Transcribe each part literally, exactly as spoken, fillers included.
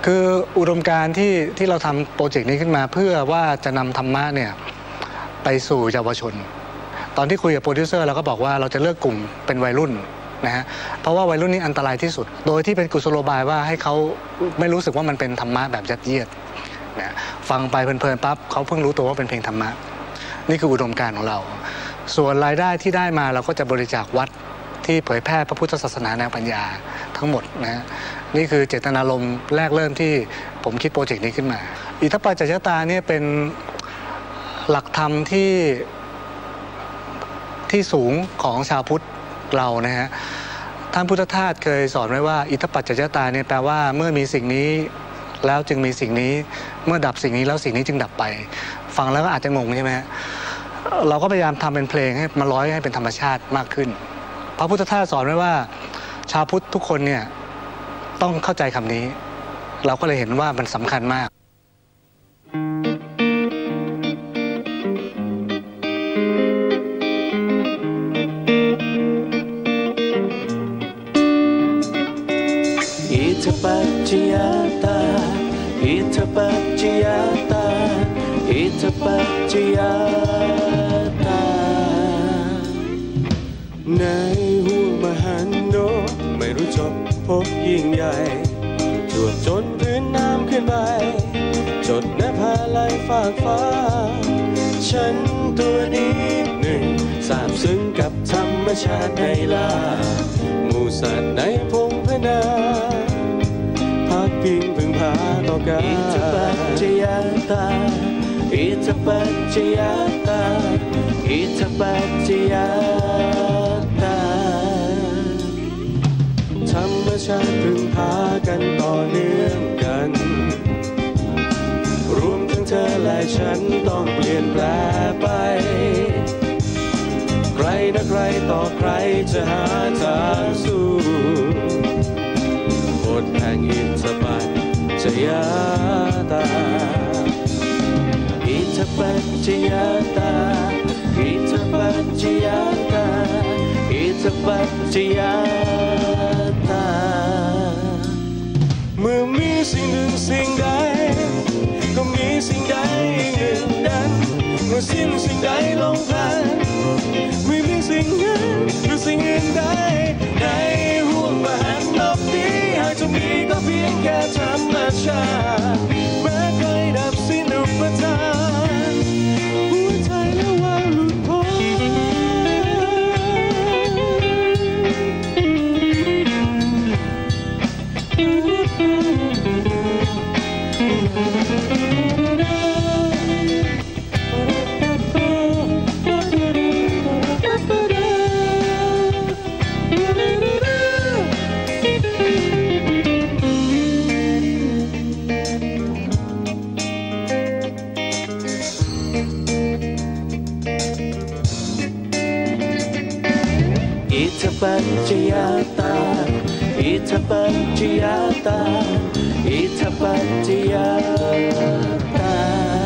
คืออุดมการณ์ที่ที่เราทำโปรเจกต์นี้ขึ้นมาเพื่อว่าจะนำธรรมะเนี่ยไปสู่เยาวชนตอนที่คุยกับโปรดิวเซอร์เราก็บอกว่าเราจะเลือกกลุ่มเป็นวัยรุ่นนะฮะเพราะว่าวัยรุ่นนี่อันตรายที่สุดโดยที่เป็นกุศโลบายว่าให้เขาไม่รู้สึกว่ามันเป็นธรรมะแบบยัดเยียดนะฟังไปเพลินๆปั๊บเขาเพิ่งรู้ตัวว่าเป็นเพลงธรรมะนี่คืออุดมการณ์ของเราส่วนรายได้ที่ได้มาเราก็จะบริจาควัดที่เผยแพร่พระพุทธศาสนาแนวปัญญาทั้งหมดนะฮะนี่คือเจตนารมณ์แรกเริ่มที่ผมคิดโปรเจกต์นี้ขึ้นมาอิทธปัจจยตาเนี่ยเป็นหลักธรรมที่ที่สูงของชาวพุทธเรานะฮะท่านพุทธทาสเคยสอนไว้ว่าอิทธปัจจยตาเนี่ยแปลว่าเมื่อมีสิ่งนี้แล้วจึงมีสิ่งนี้เมื่อดับสิ่งนี้แล้วสิ่งนี้จึงดับไปฟังแล้วก็อาจจะงงใช่ไหมฮะเราก็พยายามทำเป็นเพลงให้มาร้อยให้เป็นธรรมชาติมากขึ้นพระพุทธทาสสอนไว้ว่าชาวพุทธทุกคนเนี่ยต้องเข้าใจคำนี้เราก็เลยเห็นว่ามันสำคัญมากอิทธปัจจยตาอิทธปัจจยตาอิทธปัจจยตาในหัวมหันโนไม่รู้จบพบยิ่งใหญ่จวบจนพื้นน้ำขึ้นไปจดนภาลัยฝากฟ้าฉันตัวนี้หนึ่งสาบซึ้งกับธรรมชาติในลาหมู่สัตว์ในพงพนาพักพิงพึ่งพาต่อกันอิทธปัจจยตาอิทธปัจจยตาอิทธปัจจยตาธรรมชาติพึ่งพากันต่อเนื่องกันรวมทั้งเธอและฉันต้องเปลี่ยนแปลงไปใครนะใครต่อใครจะหาทางสู้บทแห่งอิทธปัจจยตาอิทธปัจจยตาอิทธปัจจยตาอิทธปัจจยตาเมื่อมีสิ่งหนึ่งสิ่งใดก็มีสิ่งใดอีกหนึ่งนั้นเมื่อสิ้นสิ่งใดลงพันไม่มีสิ่งนั้นหรือสิ่งอื่นใดในห่วงมหันต์นับนี้หากจะมีก็เพียงแค่ธรรมชาติแม้เคยดับสิ้นอุปทานหัวใจและวางหลุดพ้นอิทธปัจจยตาอิทธปัจจยตาอิทธปัจจยตา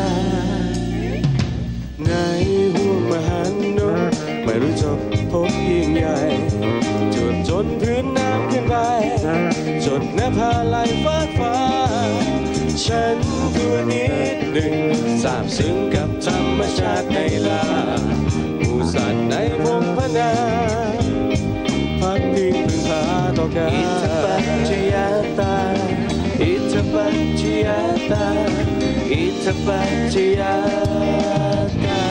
ในห่วงมหันโนไม่รู้จบพบยิ่งใหญ่จวบจนพื้นน้ำขึ้นไปจดนภาลัยฟากฟ้าฉันตัวนิดหนึ่งสาบซึ้งกับธรรมชาติในลาหมู่สัตว์ในพงพนาพักพิงพึ่งพาต่อกันอิทธปัจจยตาอิทธปัจจยตาอิทธปัจจยตา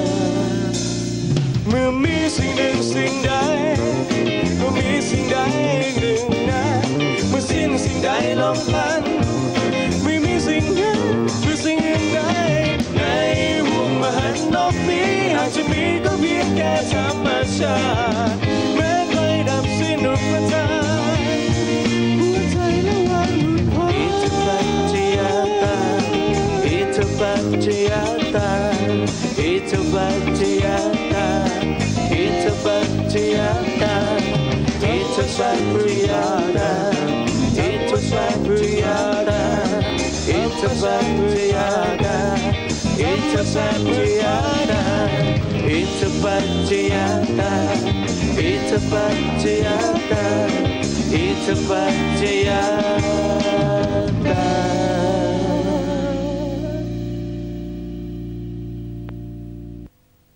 เมื่อมีสิ่งหนึ่งสิ่งใดก็มีสิ่งใดอีกหนึ่งนะเมื่อสิ้นสิ่งใดลงพันไม่มีสิ่งนั้นหรือสิ่งอื่นใดในห่วงมหันต์นบนี้หากจะมีก็เพียงแค่ธรรมชาติแม้ใครดับสิ้นอุปทานหัวใจและวางหลุดพ้นอิทธปัจจยตาอิทธปัจจยตาอิทธปัจจยตาอิทธปัจจยตาอิทธปัจจยตาอิทธปัจจยตาอิทธปัจจยตาอิทธปัจจยตาอิทธปัจจยตาอิทธปัจจยตาอิทธปัจจยตา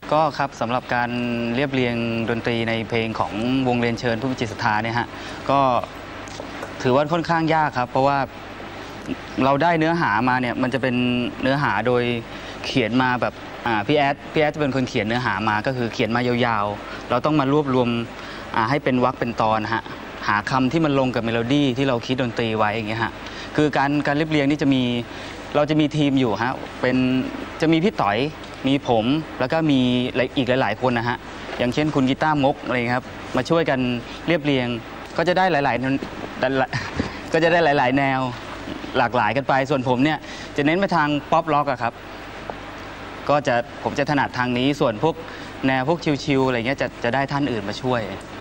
ก็ครับสำหรับการเรียบเรียงดนตรีในเพลงของวงเรียนเชิญผู้มีจิตศรัทธาเนี่ยฮะก็ถือว่าค่อนข้างยากครับเพราะว่าเราได้เนื้อหามาเนี่ยมันจะเป็นเนื้อหาโดยเขียนมาแบบพี่แอดพี่แอดจะเป็นคนเขียนเนื้อหามาก็คือเขียนมายาวๆเราต้องมารวบรวมให้เป็นวรรคเป็นตอนฮะหาคำที่มันลงกับเมโลดี้ที่เราคิดดนตรีไว้อย่างเงี้ยฮะคือการการเรียบเรียงนี่จะมีเราจะมีทีมอยู่ฮะเป็นจะมีพี่ต๋อยมีผมแล้วก็มีอีกหลายๆคนนะฮะอย่างเช่นคุณกีตาร์มกอะไรครับมาช่วยกันเรียบเรียงก็จะได้หลายๆก็จะได้หลายๆแนวหลากหลายกันไปส่วนผมเนี่ยจะเน้นไปทางป๊อปร็อกอะครับก็จะผมจะถนัดทางนี้ส่วนพวกแนวพวกชิลๆอะไรเงี้ยจะจะได้ท่านอื่นมาช่วย